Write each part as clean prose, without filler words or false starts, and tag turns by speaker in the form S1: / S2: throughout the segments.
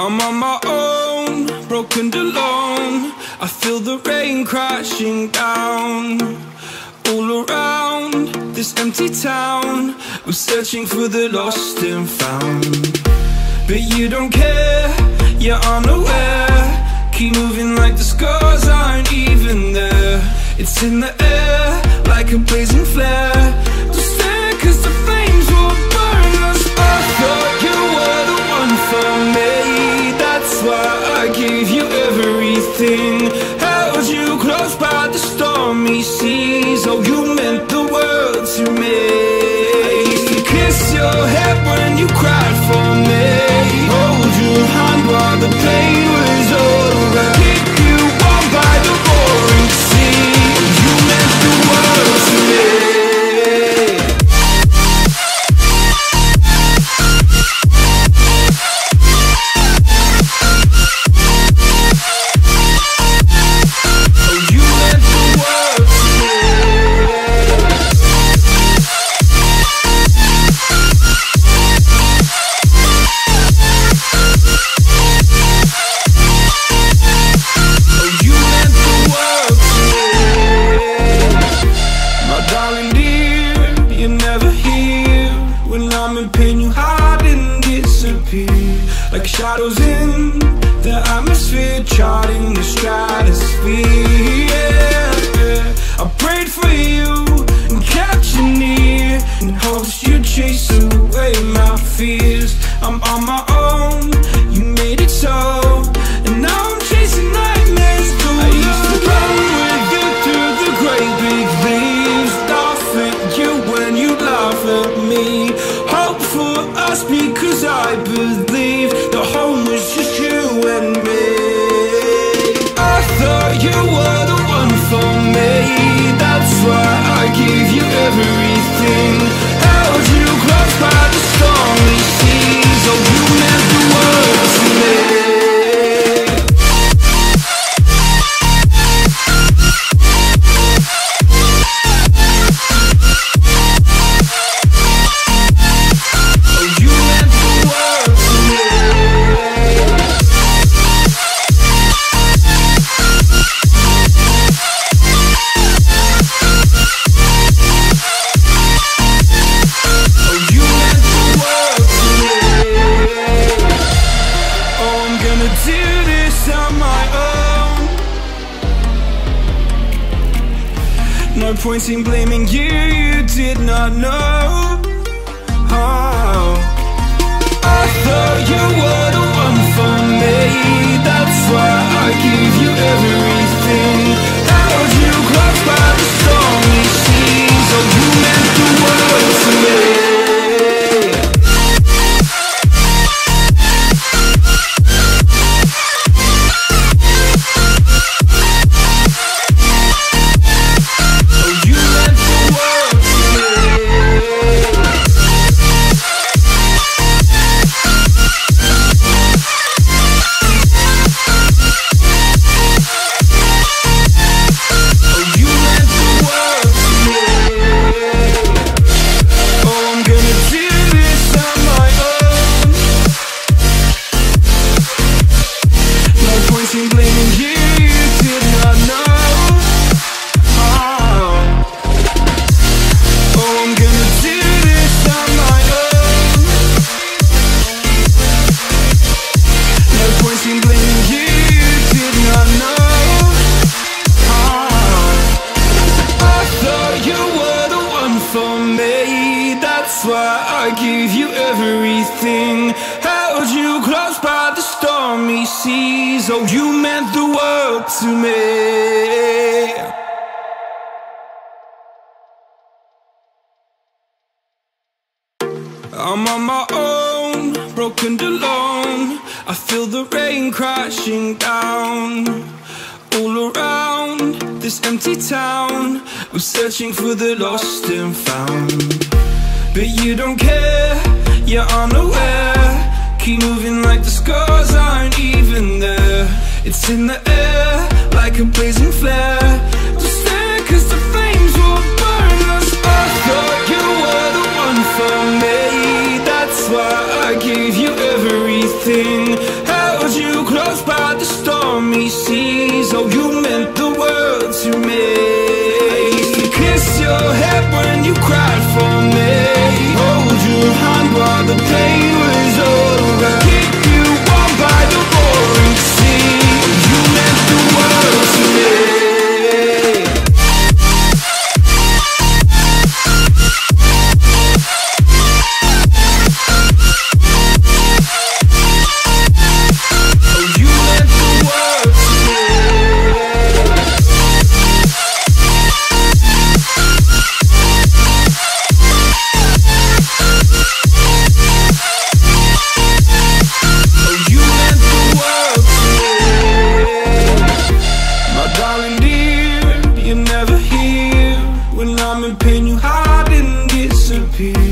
S1: I'm on my own, broken and alone. I feel the rain crashing down all around this empty town. I'm searching for the lost and found, but you don't care, you're unaware. Keep moving like the scars aren't even there. It's in the air like a blazing flare. Don't stare cause the flames will burn us. I thought you were the one for me, that's why I gave you everything. Held you close by the stormy seas. Oh, you meant the world to me. I used to kiss your head when you cried for me, hold your hand while the pain was over, keep you warm by the roaring sea. You meant the world to me. Like shadows in the atmosphere, charting the stratosphere. Yeah. I prayed for you and kept you near in hopes you'd chase away my fears. I'm on my own, you made it so, and now I'm chasing nightmares too. I used to run with you through the great big leaves, laugh at you when you laugh at me, hope for us because I believe the home was just you and me. I thought you were the one for me, that's why I gave you everything. Held you close by the stormy seas. Oh, you meant the world to me. No point in blaming you, you did not know. Oh, I thought you were the one for me, that's why I gave you everything. Held you close by the stormy seas. Oh, you meant the world to me. That's why I gave you everything. Held you close by the stormy seas. Oh, you meant the world to me. I'm on my own, broken and alone. I feel the rain crashing down all around this empty town. I'm searching for the lost and found, but you don't care, you're unaware. Keep moving like the scars aren't even there. It's in the air like a blazing flare. Don't stare cause the flames will burn us. I thought you were the one for me, that's why I gave you everything. How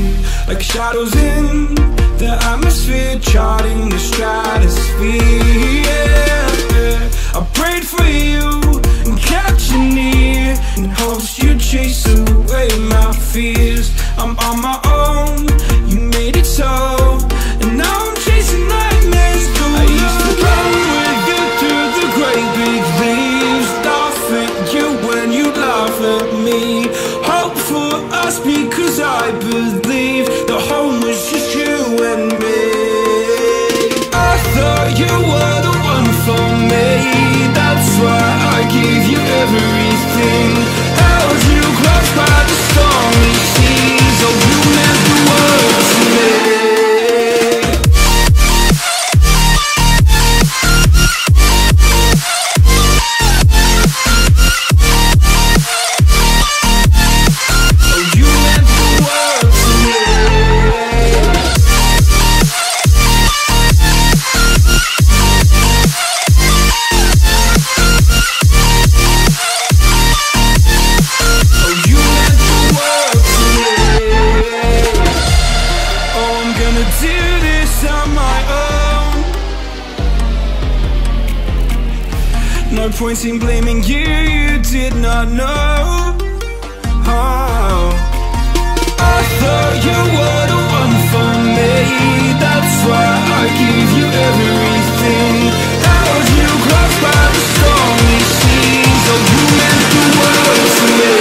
S1: like shadows in the atmosphere, charting the stratosphere. Yeah. I prayed for you and kept you near, in hopes you'd chase away my fears. I'm on my own, you made it so, and now I'm chasing nightmares. I used to run with you through the great big leaves, laugh at you when you laugh at me. Hope for us because I believe the home was just you and me. I thought you were the one for me, that's why I gave you everything. Held you close by the stormy seas, oh you meant the world to me. No point in blaming you, you did not know. Oh. I thought you were the one for me, that's why I gave you everything. Held you close by the stormy seas, oh you meant the world to me.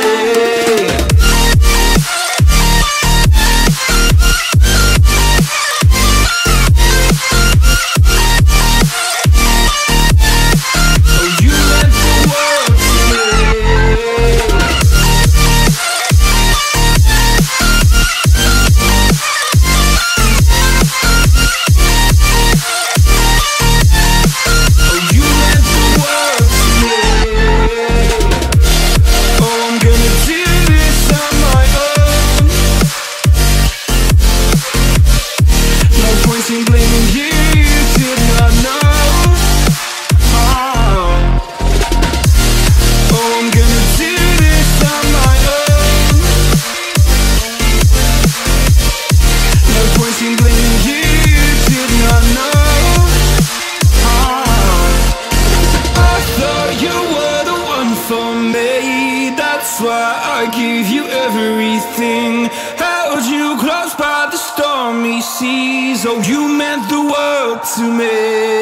S1: That's why I gave you everything. Held you close by the stormy seas, oh you meant the world to me.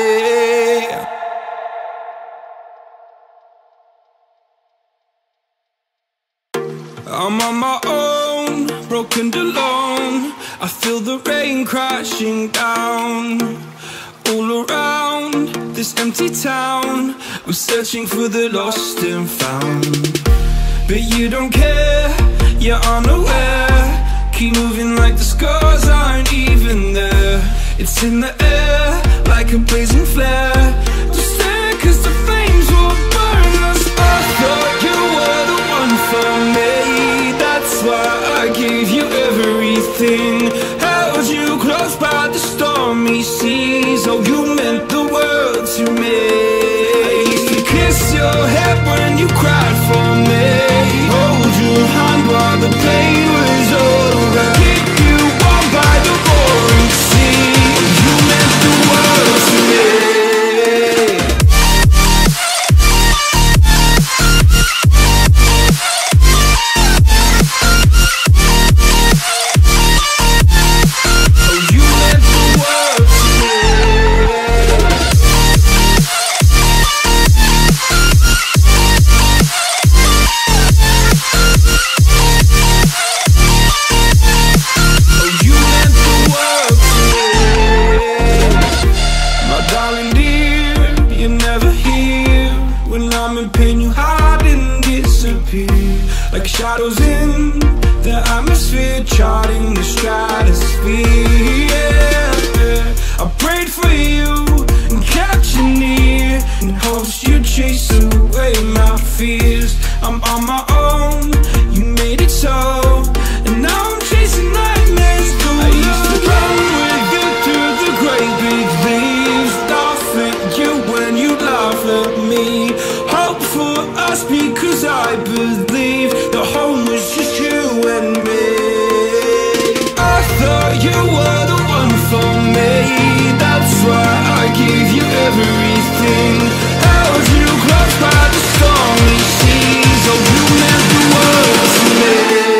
S1: I'm on my own, broken and alone. I feel the rain crashing down all around this empty town. I'm searching for the lost and found, but you don't care, you're unaware. Keep moving like the scars aren't even there. It's in the air like a blazing flare. Just stare cause the flames will burn us. I thought you were the one for me, that's why I gave you everything. Held you close by the stormy seas, oh you meant the world to me. I used to kiss your head when you cried for me, hold your hand while the pain was over, keep you warm by the roaring sea, you meant the world to me. Like shadows in the atmosphere, charting the stratosphere. Yeah. I prayed for you and kept you near, in hopes you'd chase away my fears. I'm on my own, you made it so, and now I'm chasing nightmares. I used to run with you through the great big leaves, laugh at you when you laugh at me. Hope for us because I believe the home was just you and me. everything. Held you close by the stormy seas. Oh, you meant the world to me.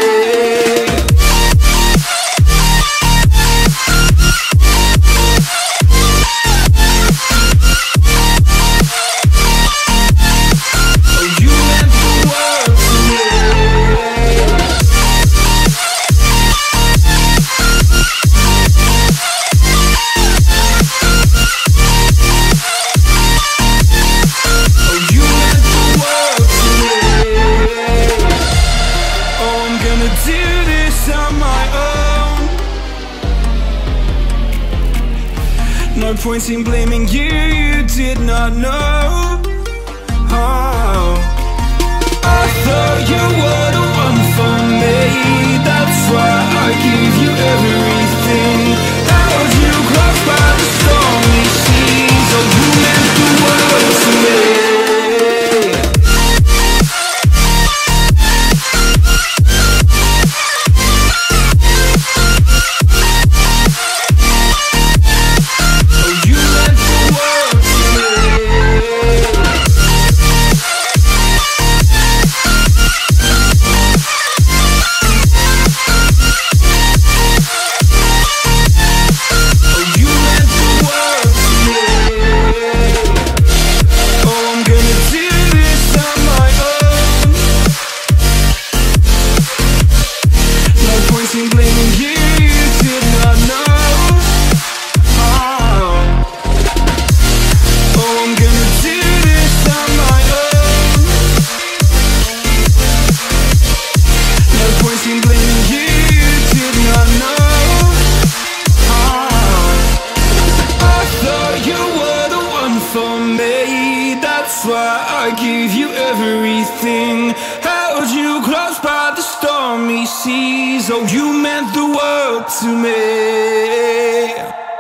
S1: No point in blaming you, you did not know. Oh, I thought you were the one for me. That's why I give you everything. Held you close by the stormy seas. Oh, you meant the world to me. That's why I give you everything. Held you close by the stormy seas. Oh, you meant the world to me.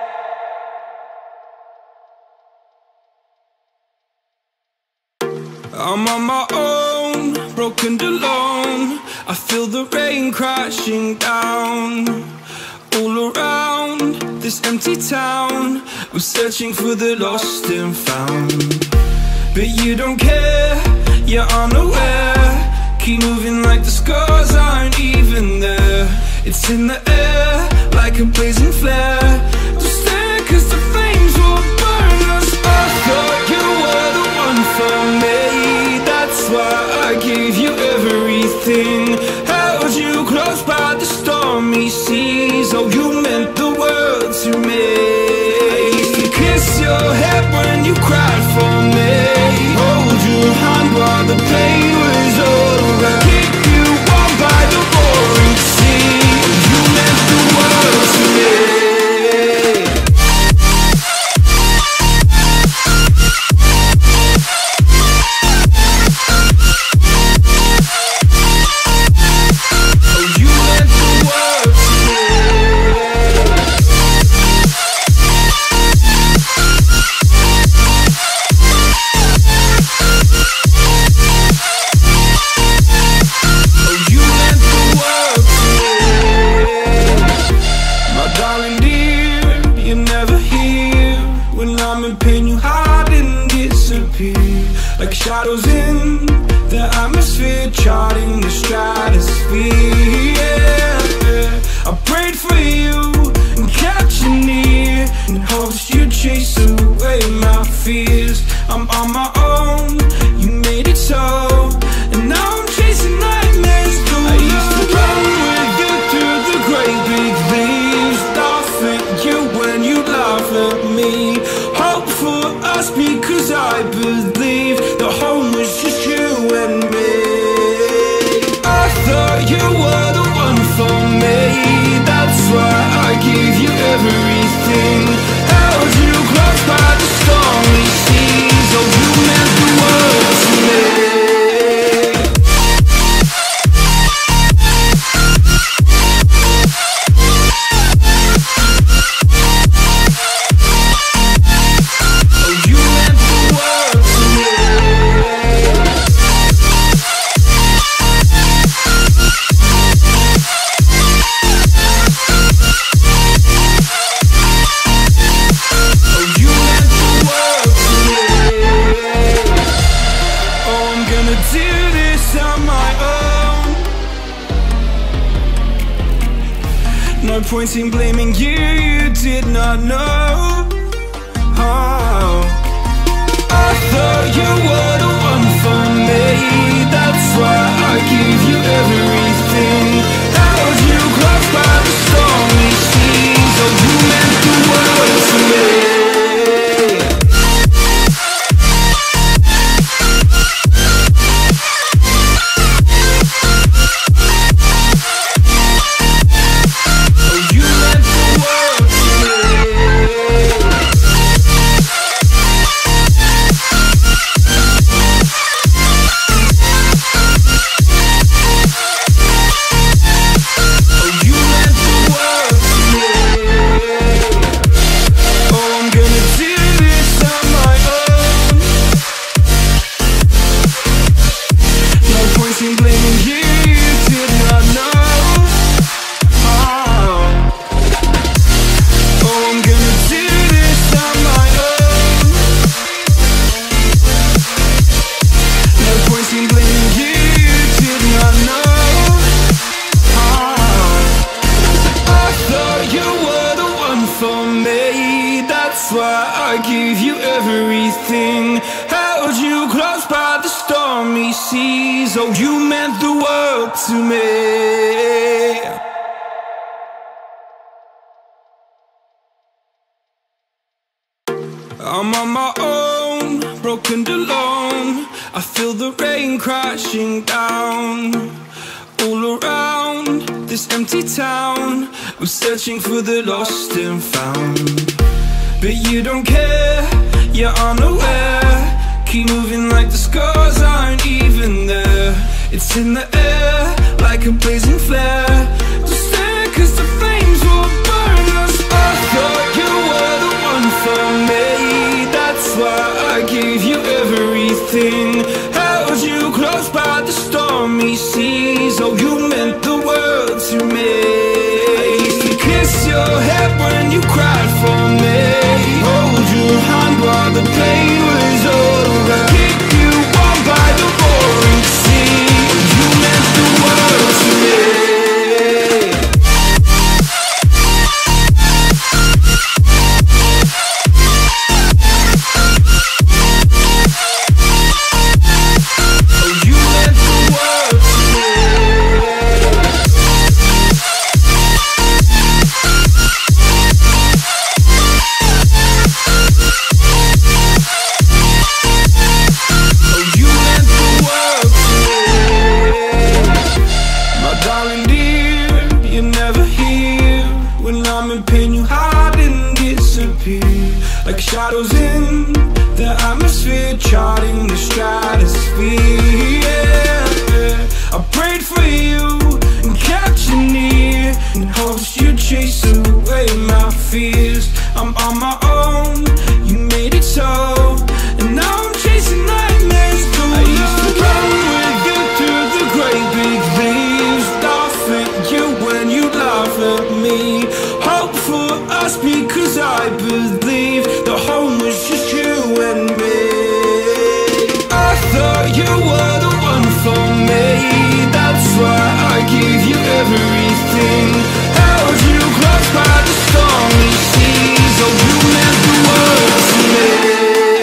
S1: I'm on my own, broken and alone. I feel the rain crashing down all around this empty town. I'm searching for the lost and found, but you don't care, you're unaware. Keep moving like the scars aren't even there. It's in the air, like a blazing flare. Don't stare, cause the flames will burn us. I thought you were the one for me. That's why I gave you everything. Held you close by the stormy seas. Oh, you meant the world to me. I used to kiss your head when you cried for me. Hold your hand while the pain was over. Keep you warm by the roaring sea. You meant the world to me. Like shadows in the atmosphere, charting the stratosphere. Yeah. I prayed for you and kept you near, in hopes you'd chase away my fears. I'm on my own, you made it so, and now I'm chasing nightmares through. I used to run with you through the great big leaves, laugh at you when you laugh at me. Hope for us because I believe the home was No point in blaming you, you did not know. Oh, I thought you were the one for me. That's why I give you everything. Held you close by the stormy seas. Oh, you meant the world to me. Oh, you meant the world to me. I'm on my own, broken and alone. I feel the rain crashing down all around this empty town. I'm searching for the lost and found, but you don't care, you're unaware. Keep moving like the scars aren't even there. It's in the air like a blazing flare. Just stare cause the flames will burn us. I thought you were the one for me. That's why I gave you everything. Held you close by the stormy seas. Oh, you meant the world to me. I used to kiss your head when you cried for me. Hold your hand while the pain was over. Keep you warm by the roaring sea. You meant the world to me. Like shadows in the atmosphere, charting the stratosphere. Yeah. I prayed for you and kept you near, in hopes you'd chase away my fears. I'm on my own, you made it so, and now I'm chasing nightmares. I used to run with you through the great big leaves, laugh at you when you laugh at me. Hope for us because I believe the home was just you and me. I thought you were the one for me. That's why I gave you everything. Held you close by the stormy seas. Oh, you meant the world to me.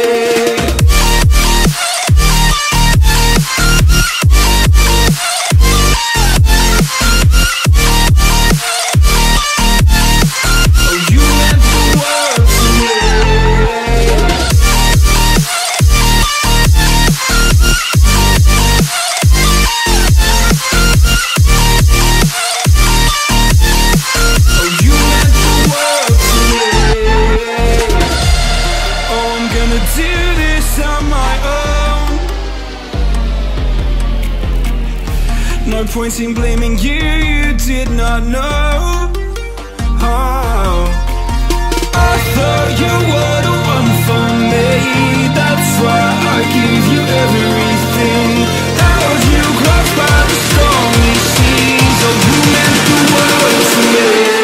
S1: No point in blaming you, you did not know. Oh, I thought you were the one for me. That's why I gave you everything. Held you close by the stormy seas. Oh, you meant the world to me.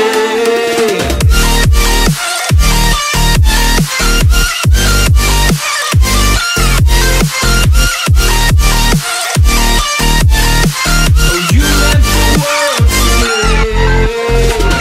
S1: Oh, you meant the world to me.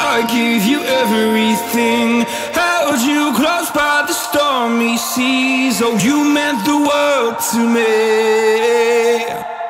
S1: I give you everything. Held you close by the stormy seas. Oh, you meant the world to me.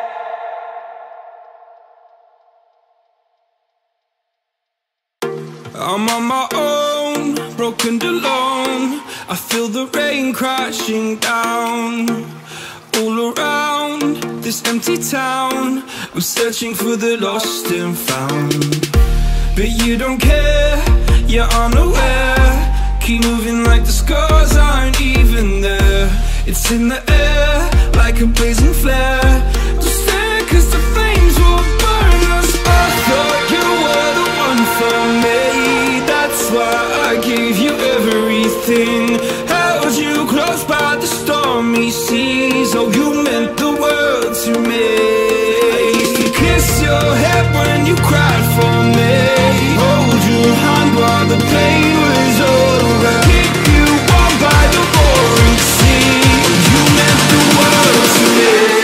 S1: I'm on my own, broken and alone. I feel the rain crashing down all around this empty town. I'm searching for the lost and found, but you don't care, you're unaware. Keep moving like the scars aren't even there. It's in the air like a blazing flare. Don't stare cause the flames will burn us. I thought you were the one for me. That's why I gave you everything. Held you close by the stormy seas. Oh, you meant the world to me. I used to kiss your head when you cried for me. Hold your hand while the pain was over. Keep you warm by the roaring sea. You meant the world to me.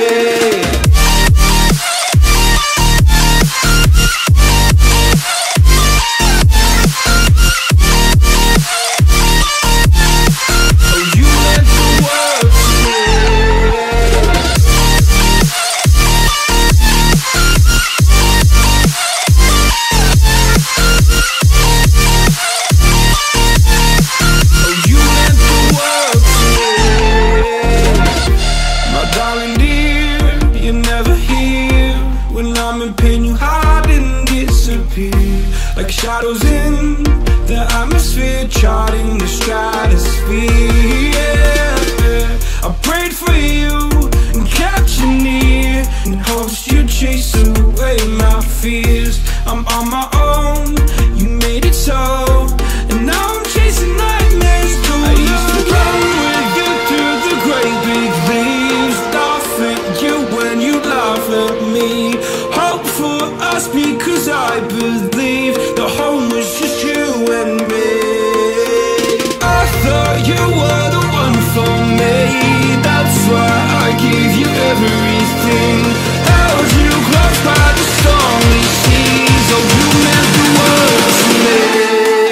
S1: Like shadows in the atmosphere, charting the stratosphere. Yeah. I prayed for you and kept you near, in hopes you'd chase away my fears. I'm on my own, you made it so, and now I'm chasing nightmares through. I used to run with you through the great big leaves, laugh at you when you laugh at me. Hope for us because I believe the home was just you and me. I thought you were the one for me. That's why I gave you everything. Held you close by the stormy seas. Oh, you meant the world to me.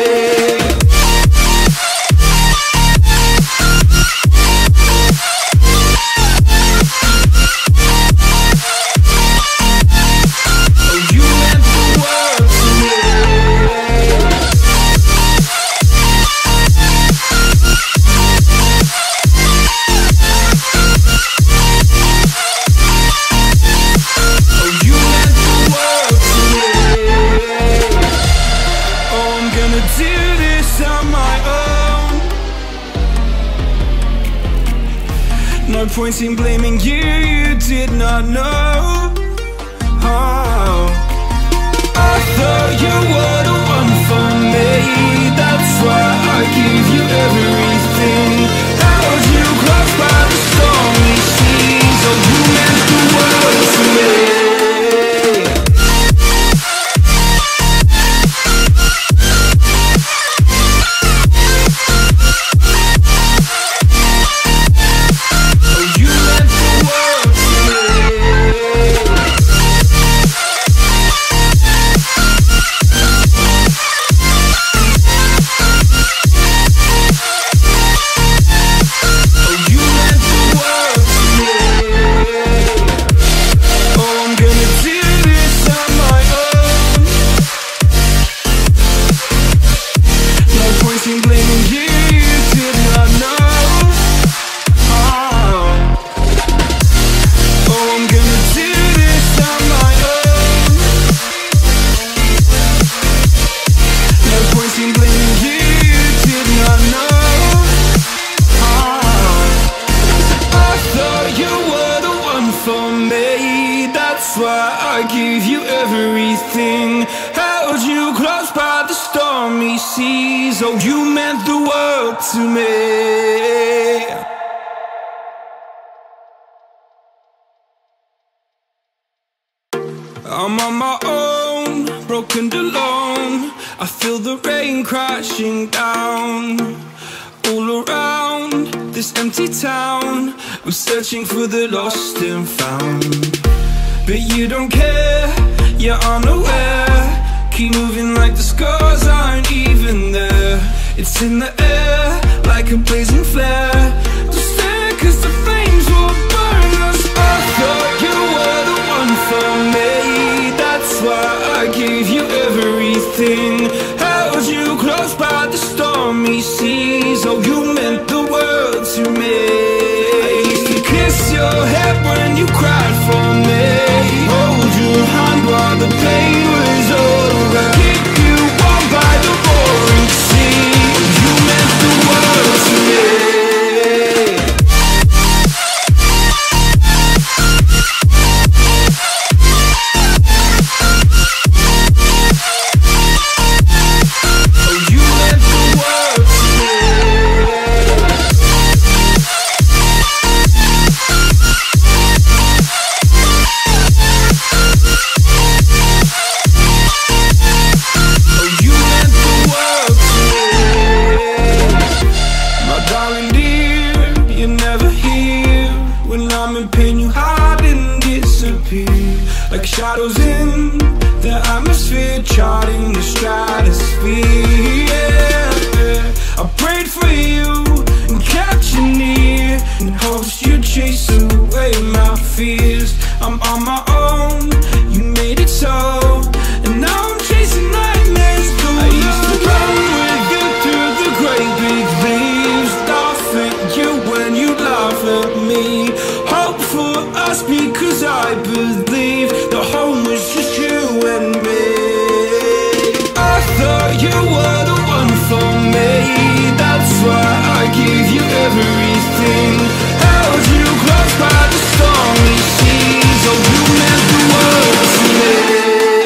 S1: No point in blaming you, you did not know. Oh, I thought you were the one for me. That's why I gave you everything. Held you close by the stormy seas. Oh, you meant the world to me. I gave you everything. Held you close by the stormy seas. Oh, you meant the world to me. I'm on my own, broken and alone. I feel the rain crashing down all around this empty town. I'm searching for the lost and found, but you don't care, you're unaware. keep moving like the scars aren't even there. It's in the air, like a blazing flare. Don't stare, cause the flames will burn us. I thought you were the one for me. That's why I gave you everything. Held you close by the stormy seas. Oh, you meant the world to me. I used to kiss your head when you cried for me. Hold your hand while the pain was over. Keep you warm by the roaring sea. You meant the world to me. Like shadows in the atmosphere, charting the stratosphere. Yeah. I prayed for you and kept you near, in hopes you'd chase away my fears. I'm on my own, you made it so, and now I'm chasing nightmares through. I used to run with you through the great big leaves, laugh at you when you laugh at me. Hope for us because I believe the home was just you and me. I thought you were the one for me. That's why I gave you everything. Held you close by the stormy seas. Oh, you meant the world to me.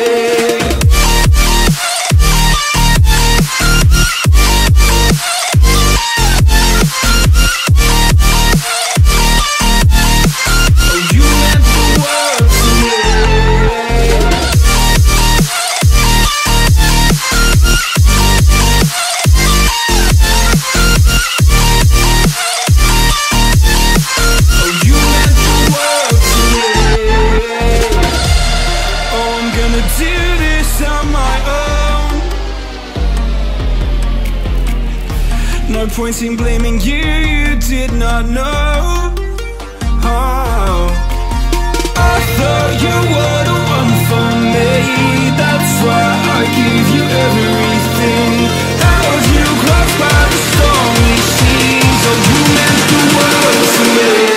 S1: No point in blaming you, you did not know. Oh, I thought you were the one for me. That's why I gave you everything. Held you close by the stormy seas. Oh, you meant the world to me.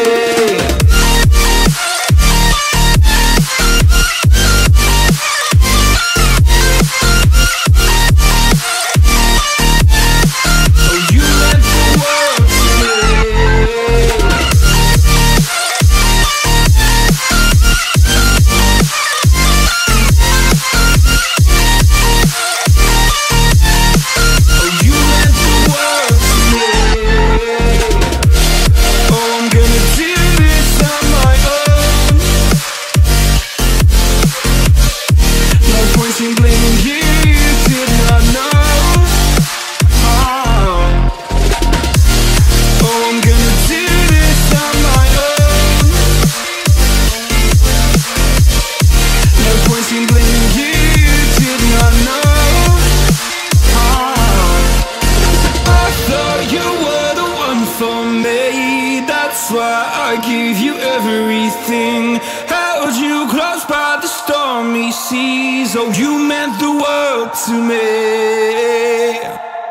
S1: That's why I gave you everything. Held you close by the stormy seas. Oh, you meant the world to me.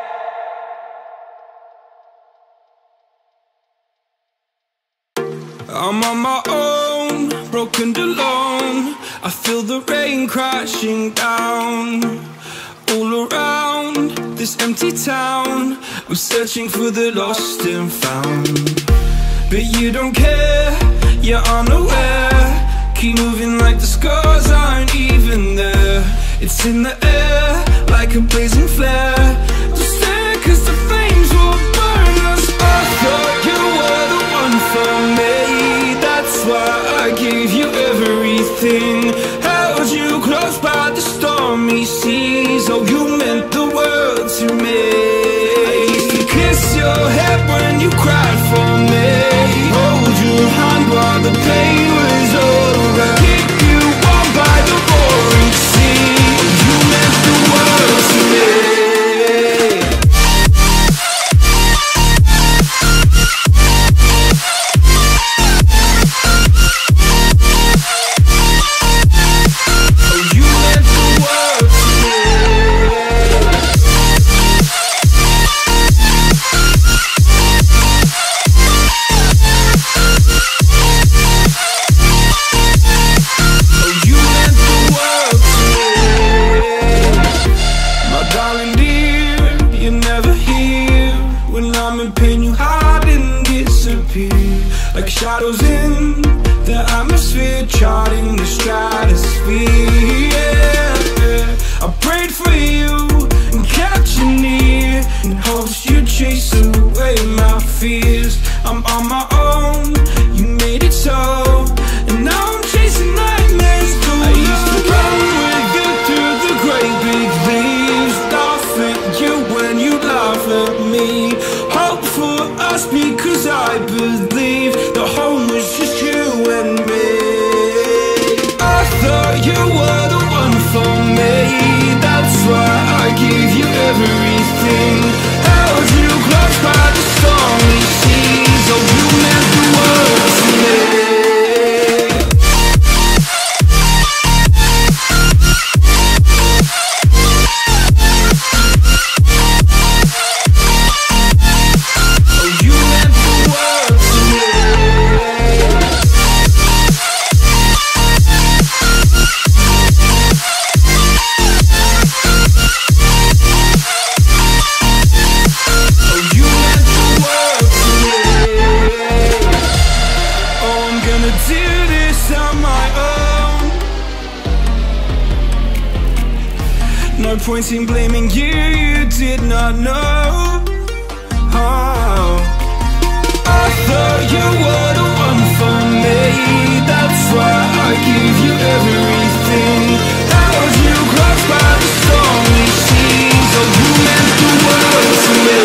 S1: I'm on my own, broken and alone. I feel the rain crashing down all around this empty town. I'm searching for the lost and found, but you don't care, you're unaware. Keep moving like the scars aren't even there. It's in the air, like a blazing flare. Don't stare, cause the flames will burn us. I thought you were the one for me. That's why I gave you everything. Held you close by the stormy seas. Oh, you meant the world to me. I used to kiss your head when you cried for me. Hold your hand while the pain was over. Keep you warm by the roaring sea. You shadows in the atmosphere, charting the stratosphere. Yeah. I prayed for you and kept you near, in hopes you'd chase away my fears. I'm on my own, you made it so, and now I'm chasing nightmares too. I used to run with you through the great big leaves, laugh at you when you laugh at me. Hope for us because I believe the home was just you and me. I thought you were the one for me, that's why I gave you everything. Held you close by the stormy seas, oh you meant the world to me. No point in blaming you, you did not know. Oh. I thought you were the one for me, that's why I gave you everything. Held you close by the stormy seas, oh you meant the world to me.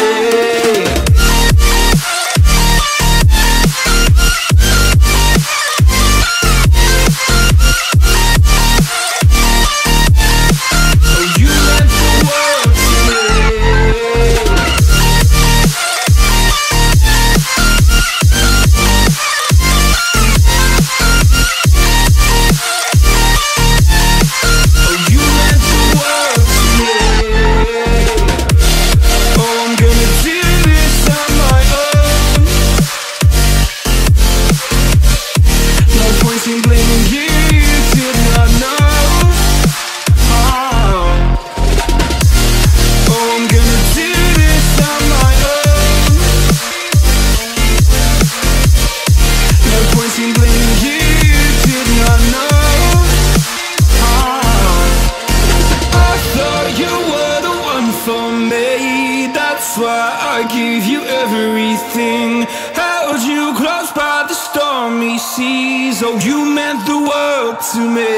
S1: That's why I gave you everything. Held you close by the stormy seas, oh you meant the world to me.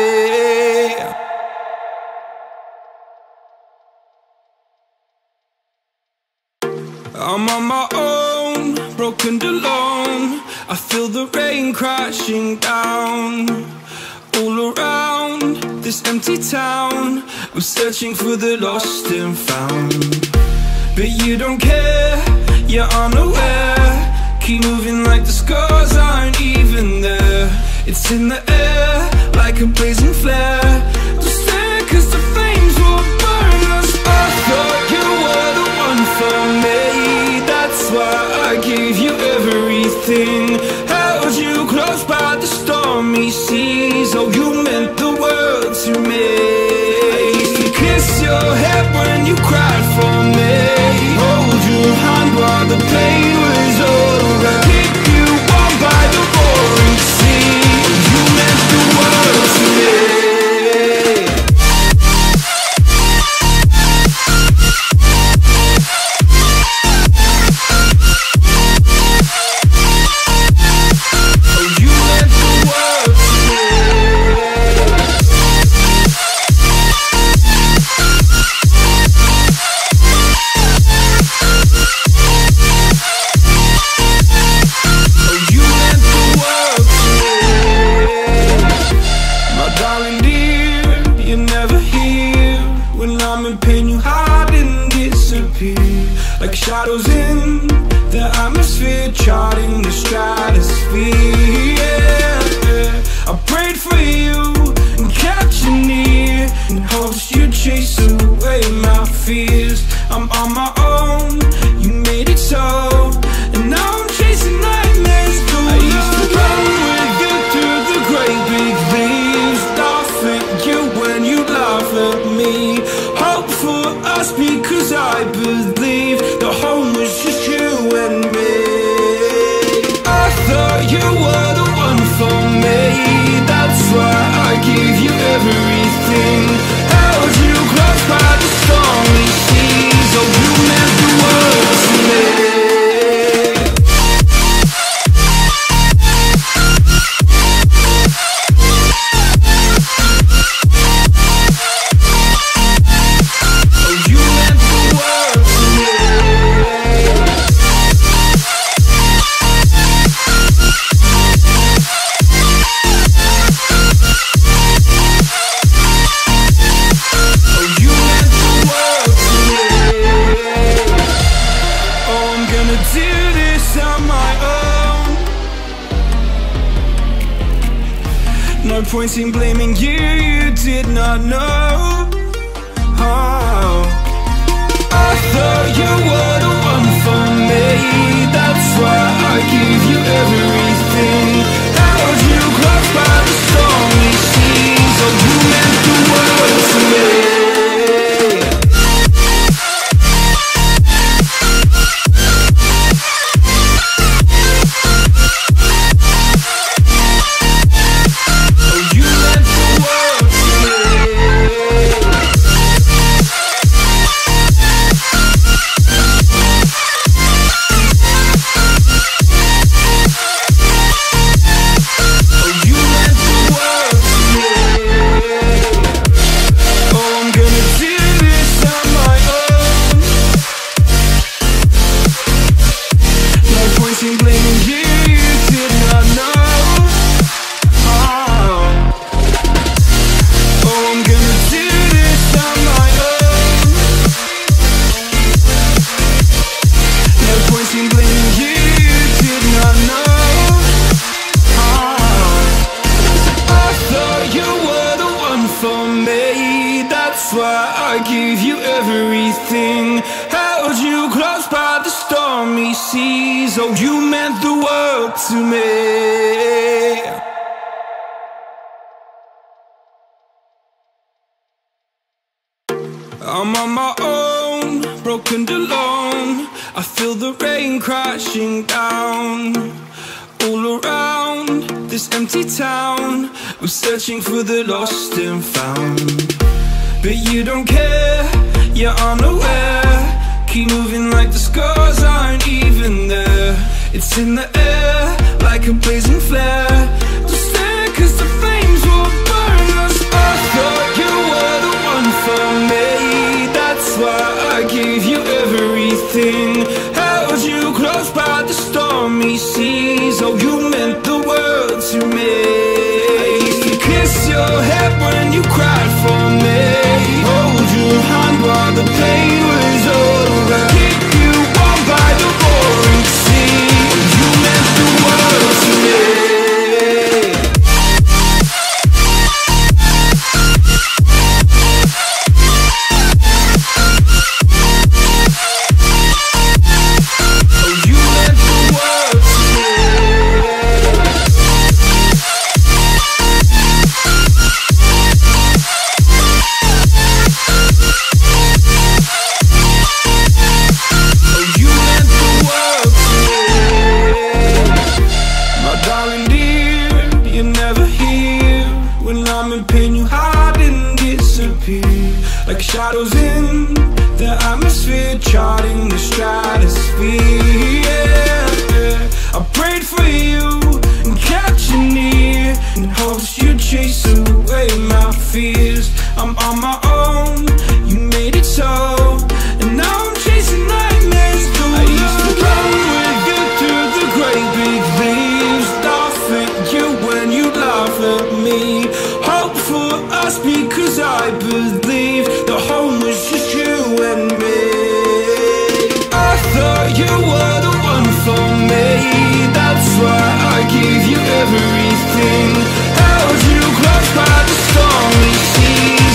S1: I'm on my own, broken and alone. I feel the rain crashing down all around this empty town. I'm searching for the lost and found, but you don't care, you're unaware. Keep moving like the scars aren't even there. It's in the air like a blazing flare. Don't stare cause the flames will burn us. I thought you were the one for me, that's why I gave you everything. Held you close by the stormy seas, oh you meant the world to me. I used to kiss your head when you cried for me, hold your hand while the pain was over, keep you warm by the roaring sea, you meant the world to me. Like shadows in the atmosphere, charting the stratosphere. Yeah. I prayed for you and kept you near, in hopes you'd chase away my fears. I'm on my own, you made it so, and now I'm chasing nightmares too. I used to run with you through the great big leaves, laugh at you when you laugh at me. Hope for us because I believe the home was just you and me. I thought you were the one for me. That's why I gave you everything. Held you close by the stormy seas. Oh, you meant the world to me. No point in blaming you, you did not know. Oh, I thought you were the one for me. That's why I gave you everything. Held you close by the stormy seas. Oh, you meant the world to me. That's why I gave you everything. Held you close by the stormy seas. Oh, you meant the world to me. I'm on my own, broken and alone. I feel the rain crashing down all around this empty town. I'm searching for the lost and found, but you don't care, you're unaware. Keep moving like the scars aren't even there. It's in the air, like a blazing flare. Don't stare, cause the flames will burn us. I thought you were the one for me. That's why I gave you everything. Held you close by the stormy seas. Oh, you meant the world to me. I used to kiss your head when you cried for me. Hold your hand while the pain was over. Keep you warm by the roaring sea. You meant the world to me. Like shadows in the atmosphere, charting the stratosphere. Yeah. I prayed for you and kept you near, in hopes you'd chase away my fears. I'm on my own, you made it so, and now I'm chasing nightmares. I used to run with you through the great big leaves, laugh at you when you laugh at me. Hope for us because I believe the home was just you and me. I thought you were the one for me. That's why I gave you everything. Held you close by the stormy seas.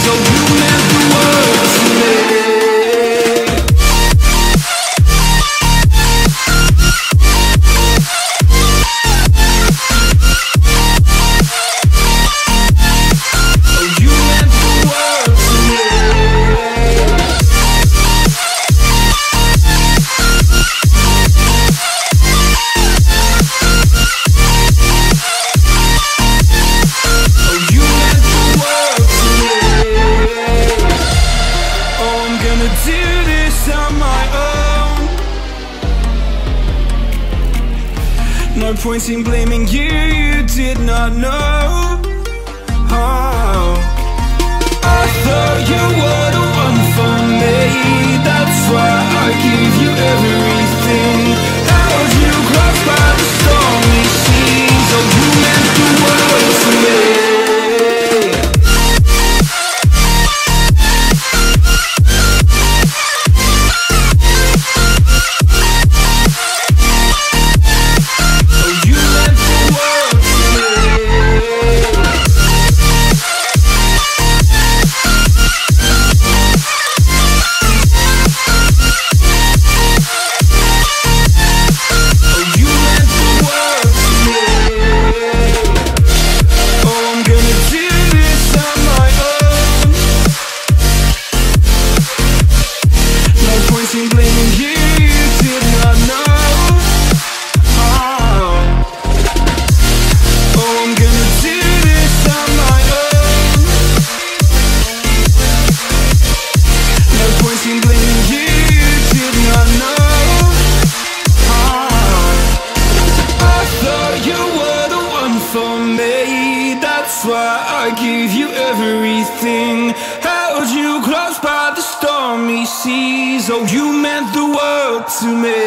S1: gonna do this on my own. No point in blaming you, you did not know. Oh, I thought you were the one for me. That's why I give you everything. Held you close by the stormy seas. Oh, you meant the world to me. That's why I give you everything. Held you close by the stormy seas. Oh, you meant the world to me.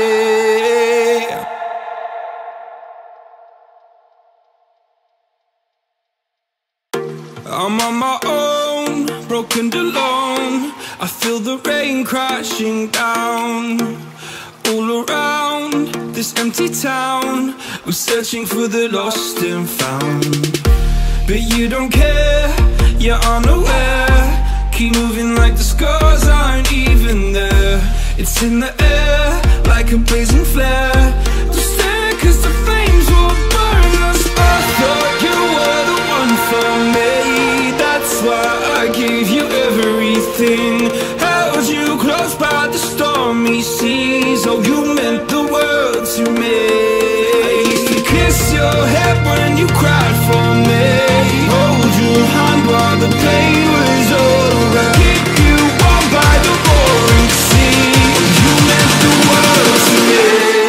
S1: I'm on my own, broken and alone. I feel the rain crashing down all around this empty town. I'm searching for the lost and found, but you don't care, you're unaware. Keep moving like the scars aren't even there. It's in the air, like a blazing flare. Just stare, cause the flames will burn us. I thought you were the one for me. That's why I gave you everything. Held you close by the stormy seas. Oh, you meant the world to me. I used to kiss your head when you cried for me. Hold your hand while the pain was over. Keep you warm by the roaring sea. You meant the world to me.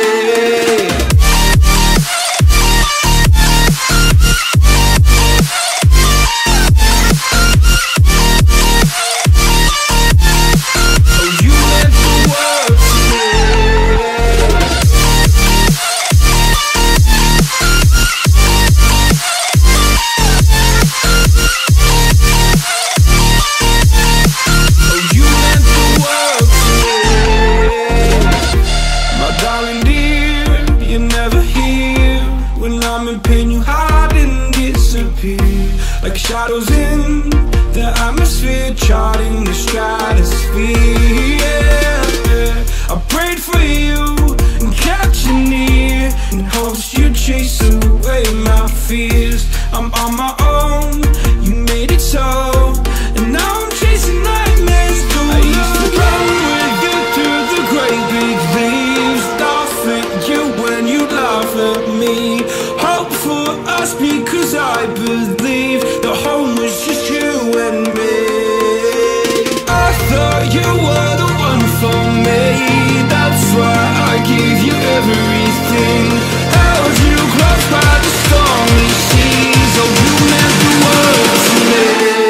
S1: Like shadows in the atmosphere, charting the stratosphere. Yeah. I prayed for you and kept you near, in hopes you'd chase away my fears. I'm on my own, you made it so, and now I'm chasing nightmares through. I used to run with you through the great big leaves, laugh at you when you laugh at me. Hope for us because I believe the home was just you and me. I thought you were the one for me. That's why I gave you everything. Held you close by the stormy seas. Oh, you meant the world to me.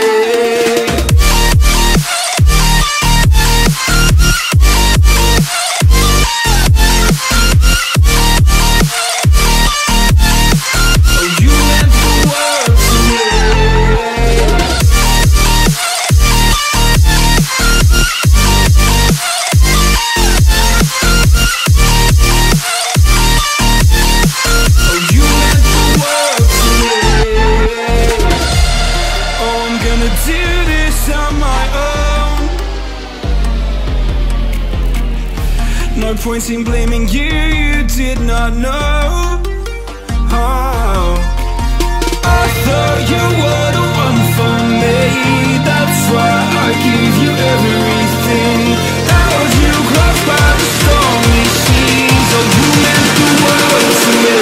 S1: No point in blaming you, you did not know. Oh, I thought you were the one for me. That's why I give you everything. Held you close by the stormy seas. Oh, you meant the world to me.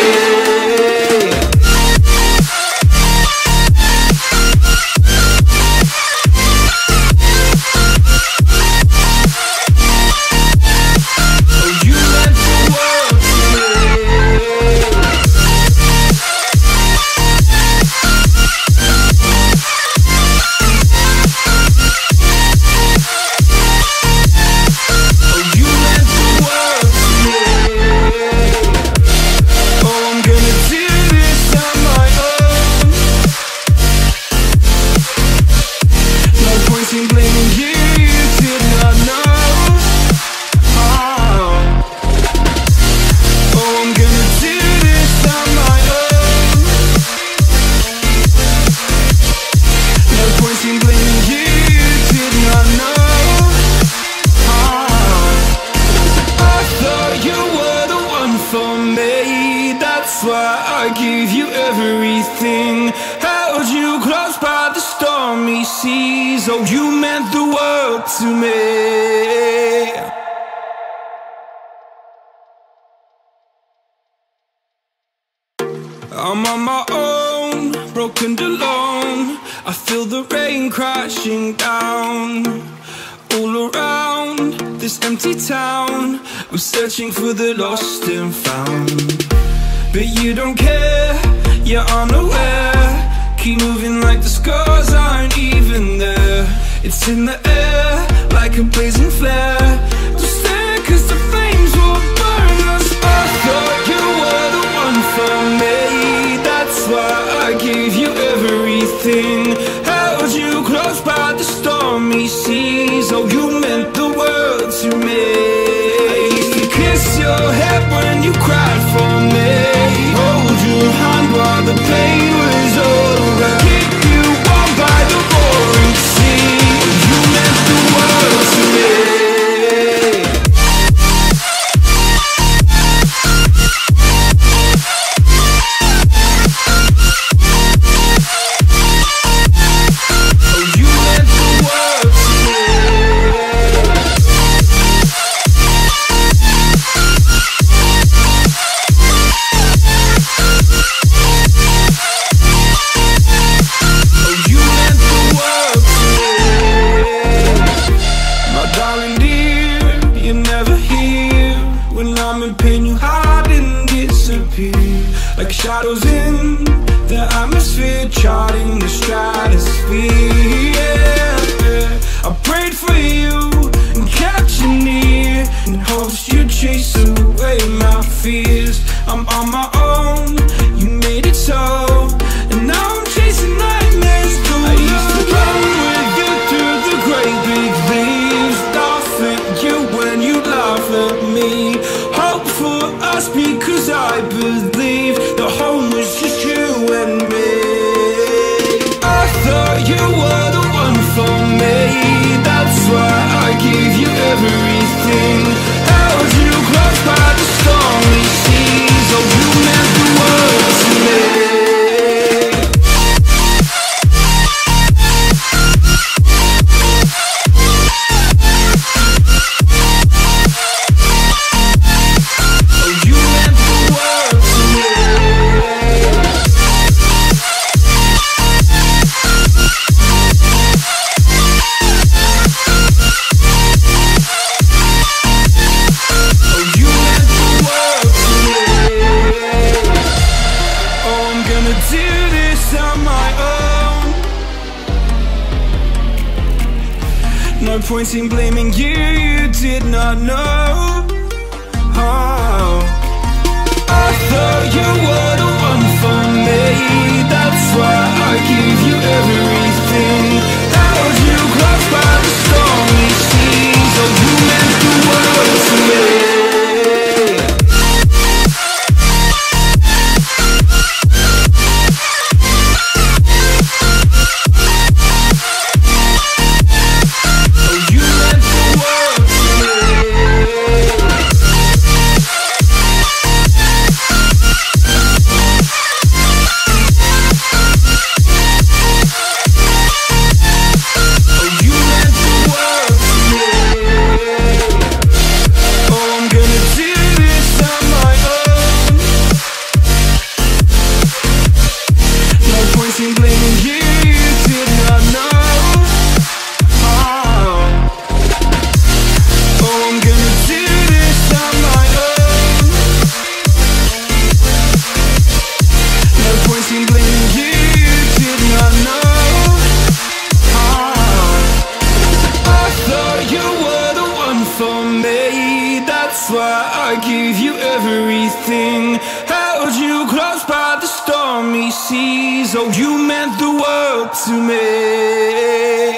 S1: sees. Oh, you meant the world to me. I'm on my own, broken and alone. I feel the rain crashing down all around this empty town. I'm searching for the lost and found, but you don't care, you're unaware. Keep moving like the scars aren't even there. It's in the air like a blazing flare. Don't stare cause the flames will burn us. I thought you were the one for me. That's why I gave you everything. Held you close by the stormy seas. Oh, you meant the world to me. I used to kiss your head when you cried for me. Hold your hand while the pain was over. Keep you warm by the roaring sea. You meant the world to me. Like shadows in the atmosphere, charting the stratosphere. Yeah. I prayed for you and kept you near in hopes you'd chase away my fears. I'm on my own, you made it so, and now I'm chasing nightmares through. I used to run with you through the great big leaves, laugh at you when you laugh at me. Hope for us because I believe the home was just you and me. I thought you were the one for me. That's why I gave you everything. Held you close by the stormy seas. Oh, you meant the world to me. No point in blaming you, you did not know. Oh, I thought you were the one for me. That's why I gave you everything. Held you close by the stormy seas. Oh, you meant the world to me. That's why I gave you everything. Held you close by the stormy seas. Oh, you meant the world to me.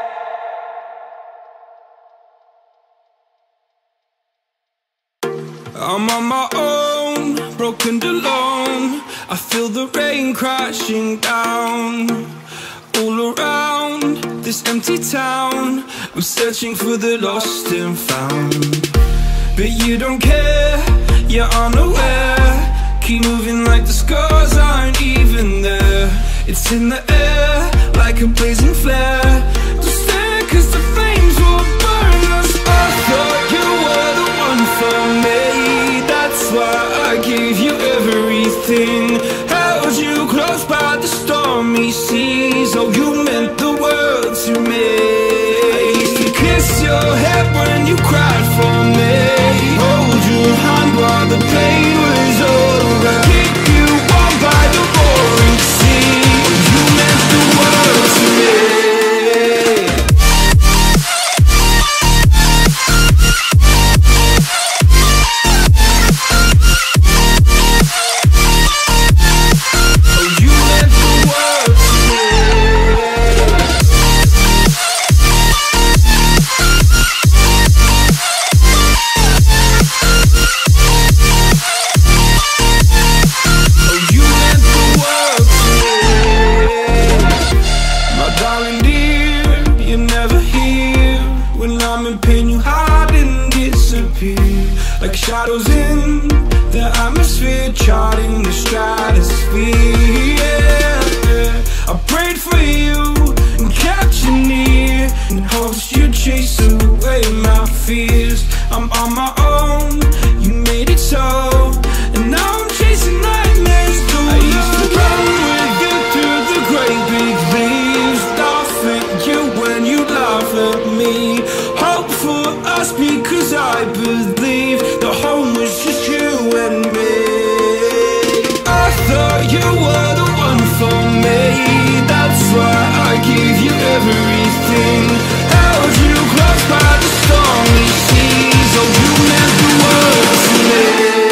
S1: I'm on my own, broken and alone. I feel the rain crashing down all around this empty town. I'm searching for the lost and found, but you don't care, you're unaware. Keep moving like the scars aren't even there. It's in the air like a blazing flare. Don't stand 'cause the flames will burn us. I thought you were the one for me. That's why I gave you everything. Held you close by the stormy seas. Oh, you meant the world to me. I used to kiss your head when you cried for me. Hold your hand while the pain was over. Keep you warm by the roaring sea. Oh, you meant the world to me. Like shadows in the atmosphere, charting the stratosphere. Yeah. I prayed for you and kept you near, in hopes you'd chase away my fears. I'm on my own, you made it so, and now I'm chasing nightmares too. I used to run with you through the great big leaves, laugh at you when you laugh at me. Hope for us because I believe the home was just you and me. I thought you were the one for me. That's why I gave you everything. Held you close by the stormy seas. Oh, you meant the world to me.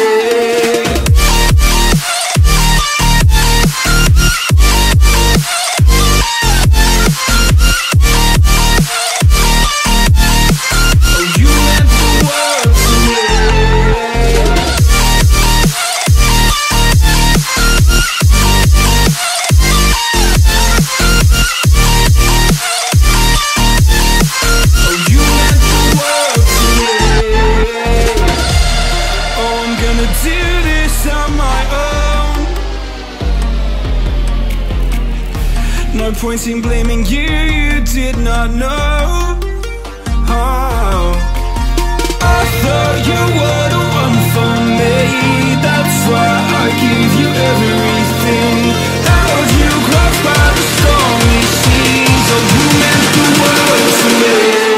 S1: No point in blaming you, you did not know. Oh. I thought you were the one for me. That's why I gave you everything. Held you close by the stormy seas. Oh, you meant the world to me.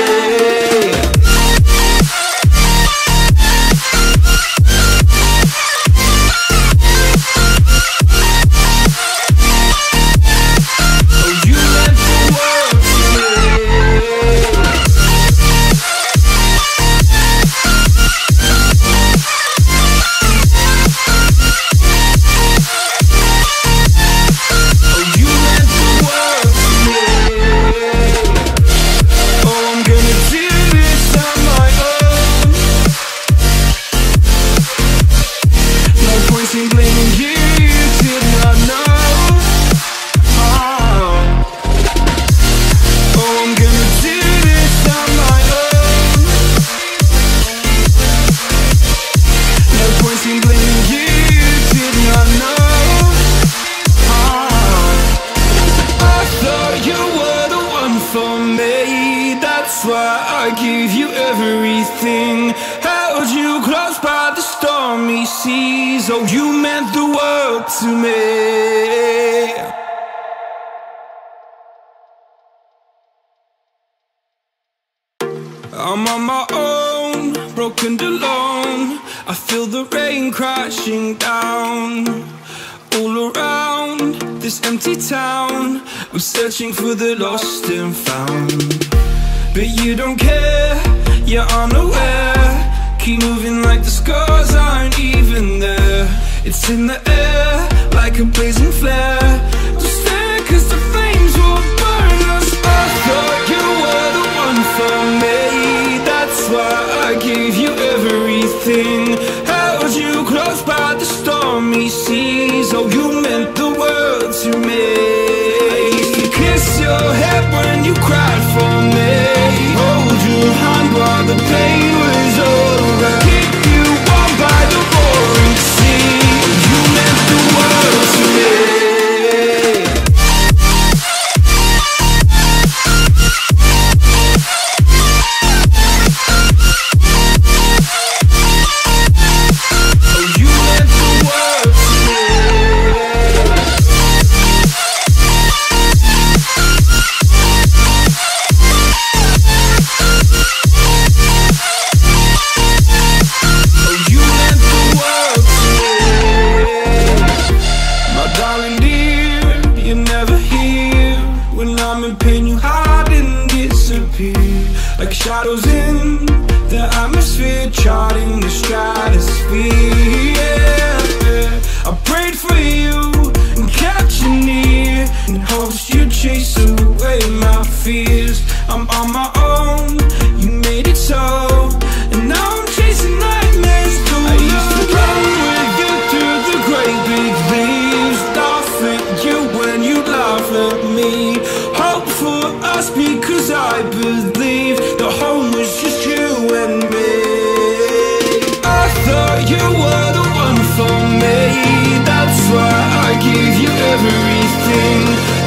S1: That's why I gave you everything. Held you close by the stormy seas. Oh, you meant the world to me. I'm on my own, broken and alone. I feel the rain crashing down all around this empty town. I'm searching for the lost and found, but you don't care, you're unaware. Keep moving like the scars aren't even there. It's in the air like a blazing flare. Don't stand 'cause the flames will burn us. I thought you were the one for me. That's why I gave you everything. Held you close by the stormy seas. Oh, you meant the world to me. I used to kiss your head when you cried for me. Hold your hand while the pain was over. Keep you warm by the roaring sea. Oh, you meant the world to me. in the atmosphere, charting the stratosphere. Yeah. I prayed for you and kept you near in hopes you'd chase away my fears. I'm on my own, you made it so, and now I'm chasing nightmares too. I used to run with you through the great big leaves, laugh at you when you laugh at me. Hope for us because I believe the home was just you and me. I thought you were the one for me, that's why I gave you everything.